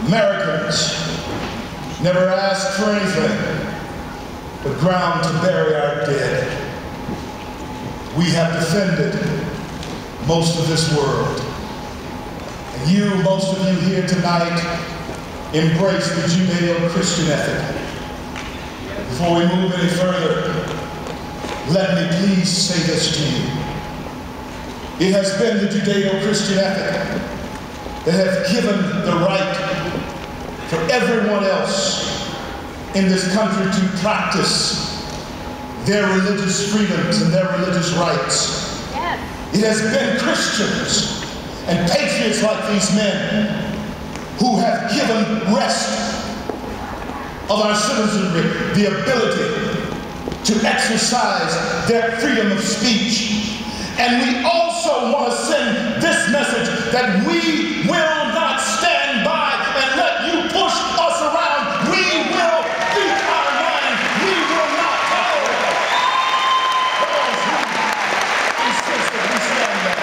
Americans never asked for anything but ground to bury our dead. We have defended most of this world. And you, most of you here tonight, embrace the Judeo-Christian ethic. Before we move any further, let me please say this to you. It has been the Judeo-Christian ethic that has given the right for everyone else in this country to practice their religious freedoms and their religious rights. Yes. It has been Christians and patriots like these men who have given rest of our citizenry the ability to exercise their freedom of speech. And we also want to send this message that we will not stand by and let you push us around. We will speak our mind. We will not tolerate those who insist that we stand back.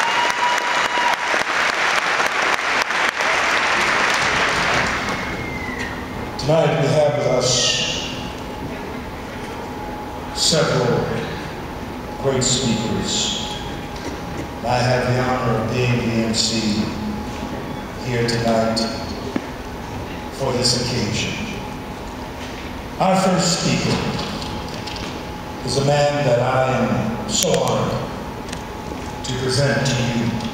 Tonight we have with us several great speakers. I have the honor of being the MC here tonight for this occasion. Our first speaker is a man that I am so honored to present to you.